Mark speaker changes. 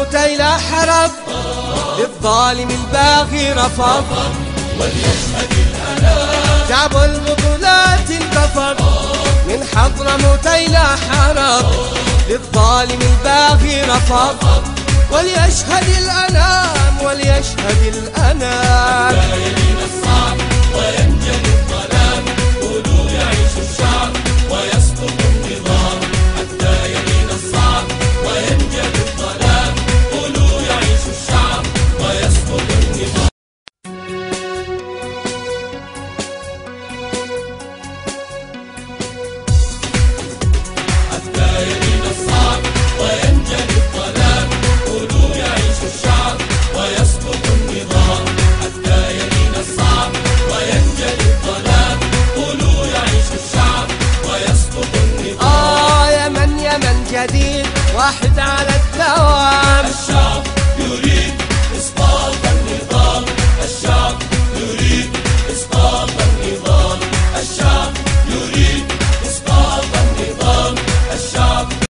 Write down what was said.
Speaker 1: موتيلا حرب للظالم الباغي رفض
Speaker 2: وليشهد الأنام
Speaker 1: شعب البطولات انتفض من حضرموت إلى حرب للظالم الباغي رفض وليشهد الأنام وليشهد الأنام.
Speaker 2: لا يلين الصعب وينجلي الظلام قولوا يعيش الشعب ويسقط النظام. حتى يلين الصعب وينجلي الظلام قولوا يعيش الشعب ويسقط النظام. حتى يلين الصعب وينجلي الظلام قولوا يعيش الشعب ويسقط النظام. حتى يلين الصعب وينجلي الظلام قولوا يعيش الشعب ويسقط النظام.
Speaker 1: يمن جديد واحد على الدوام.
Speaker 2: الشعب يريد إسقاط النظام. الشعب